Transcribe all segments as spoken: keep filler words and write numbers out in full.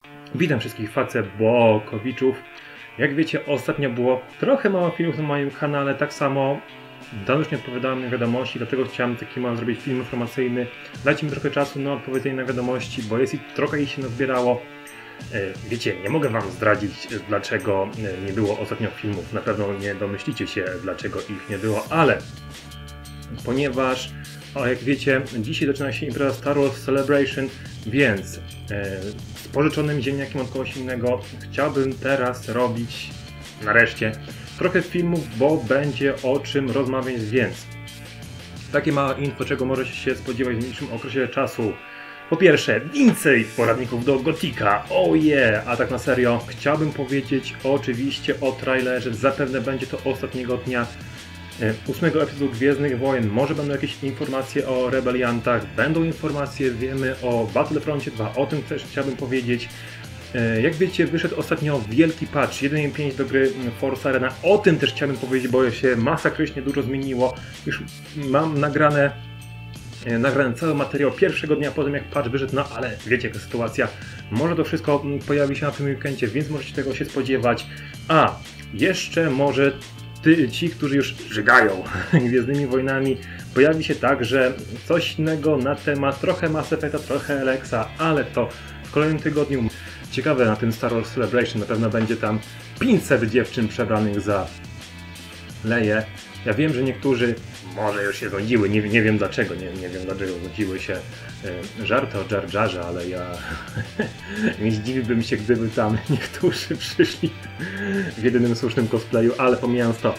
Witam wszystkich Facebookowiczów. Jak wiecie, ostatnio było trochę mało filmów na moim kanale, tak samo dawno już nie odpowiadałem na wiadomości, dlatego chciałem taki mam zrobić film informacyjny. Dajcie mi trochę czasu na odpowiedzenie na wiadomości, bo jest i trochę ich się nazbierało. Wiecie, nie mogę wam zdradzić, dlaczego nie było ostatnio filmów. Na pewno nie domyślicie się, dlaczego ich nie było, ale ponieważ, o, jak wiecie, dzisiaj zaczyna się impreza Star Wars Celebration, więc e, z pożyczonym ziemniakiem od kogoś innego chciałbym teraz robić, nareszcie, trochę filmów, bo będzie o czym rozmawiać, więc takie małe info, czego możecie się spodziewać w najbliższym okresie czasu. Po pierwsze, więcej poradników do Gotika, oh yeah! A tak na serio, chciałbym powiedzieć oczywiście o trailerze, zapewne będzie to ostatniego dnia ósmego epizodu Gwiezdnych Wojen. Może będą jakieś informacje o rebeliantach, będą informacje, wiemy o Battlefroncie dwa, o tym też chciałbym powiedzieć. Jak wiecie, wyszedł ostatnio wielki patch jeden kropka pięć do gry Force Arena, o tym też chciałbym powiedzieć, bo się masakrycznie dużo zmieniło. Już mam nagrane nagrany cały materiał pierwszego dnia po tym, jak patch wyszedł, no ale wiecie jaka sytuacja, może to wszystko pojawi się na tym weekendzie, więc możecie tego się spodziewać. A jeszcze może ty, ci, którzy już żygają Gwiezdnymi Wojnami, pojawi się także coś innego na temat trochę Mass Effecta, trochę Alexa, ale to w kolejnym tygodniu. Ciekawe, na tym Star Wars Celebration na pewno będzie tam pięćset dziewczyn przebranych za Leję. Ja wiem, że niektórzy może już się zgodziły, nie, nie wiem dlaczego, nie, nie wiem dlaczego zgodziły się y, żarty o Jar Jarze, ale ja nie zdziwiłbym się, gdyby tam niektórzy przyszli w jedynym słusznym cosplayu, ale pomijając to,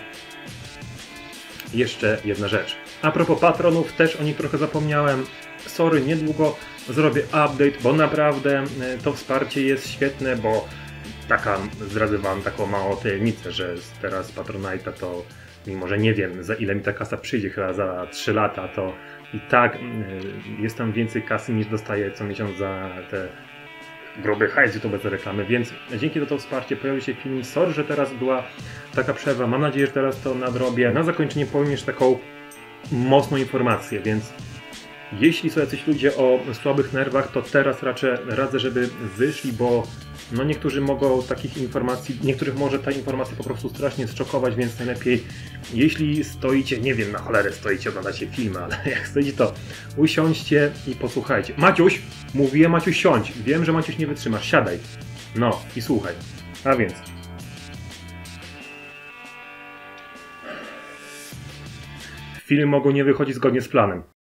jeszcze jedna rzecz. A propos patronów, też o nich trochę zapomniałem. Sorry, niedługo zrobię update, bo naprawdę to wsparcie jest świetne, bo taka, zdradzę wam taką małą tajemnicę, że teraz Patronite'a to, mimo że nie wiem, za ile mi ta kasa przyjdzie, chyba za trzy lata, to i tak jest tam więcej kasy, niż dostaję co miesiąc za te gruby hajs YouTube za reklamy, więc dzięki za to wsparcie pojawił się film. Sorry, że teraz była taka przerwa, mam nadzieję, że teraz to nadrobię. Na zakończenie powiem jeszcze taką mocną informację, więc jeśli są jacyś ludzie o słabych nerwach, to teraz raczej radzę, żeby wyszli, bo no niektórzy mogą takich informacji, niektórych może ta informacja po prostu strasznie zszokować, więc najlepiej, jeśli stoicie, nie wiem, na cholerę stoicie, oglądacie filmy, ale jak stoicie, to usiądźcie i posłuchajcie. Maciuś! Mówiłem, Maciuś, siądź! Wiem, że Maciuś nie wytrzymasz, siadaj! No i słuchaj. A więc filmy mogą nie wychodzić zgodnie z planem.